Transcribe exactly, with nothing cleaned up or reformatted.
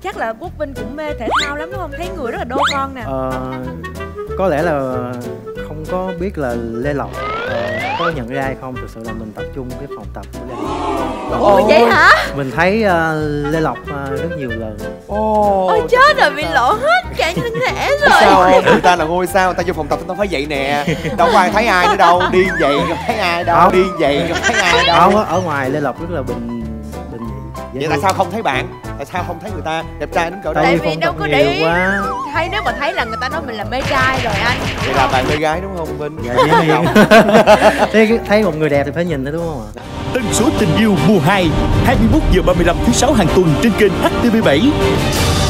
chắc là Quốc Vinh cũng mê thể thao lắm đúng không? Thấy người rất là đô con nè. Ờ, có lẽ là không có biết là Lê Lộc ờ, có nhận ra hay không. Thực sự là mình tập trung cái phòng tập của Lê Lộc. Ủa vậy hả? Mình thấy uh, Lê Lộc uh, rất nhiều lần. Ồ, Ôi chết rồi, bị lộ hết cả thân thể rồi. sao không? Người ta là ngôi sao, người ta vô phòng tập người ta phải vậy nè. Đâu có ai thấy ai nữa đâu. Đi vậy không thấy ai đâu. Không. Đi vậy không thấy ai đâu. Không, ở ngoài Lê Lộc rất là bình bình dị. Vậy tại sao không thấy bạn? Tại sao không thấy người ta đẹp trai đến cỡ đó? Tại Tại vì vì đâu phòng có tập để nhiều ý. quá. Thấy nếu mà thấy là người ta nói mình là mê trai rồi anh. Vậy là bạn mê gái đúng không Vinh? Dạ dĩ nhiên. thấy, thấy một người đẹp thì phải nhìn thôi đúng không ạ? Tần số tình yêu mùa hai, hai mươi mốt giờ ba mươi lăm thứ sáu hàng tuần trên kênh H T V bảy.